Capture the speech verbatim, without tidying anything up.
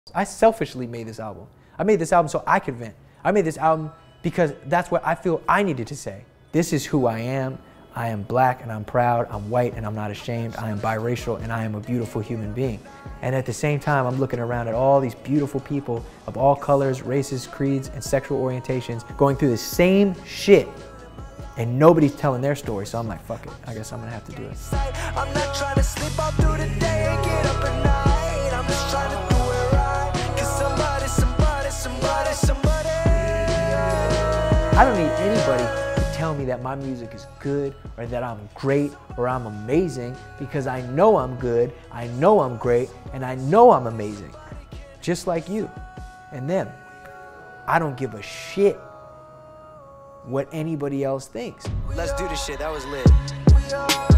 I selfishly made this album. I made this album so I could vent. I made this album because that's what I feel I needed to say. This is who I am. I am black and I'm proud. I'm white and I'm not ashamed. I am biracial and I am a beautiful human being. And at the same time, I'm looking around at all these beautiful people of all colors, races, creeds, and sexual orientations going through the same shit. And nobody's telling their story, so I'm like, fuck it. I guess I'm gonna have to do it. I'm not trying to sleep all through the day and get up at night. I'm just trying to do it right. Cause somebody, somebody, somebody, somebody. I don't need anybody to tell me that my music is good or that I'm great or I'm amazing, because I know I'm good, I know I'm great, and I know I'm amazing. Just like you and them. I don't give a shit what anybody else thinks. Let's do this shit, that was lit.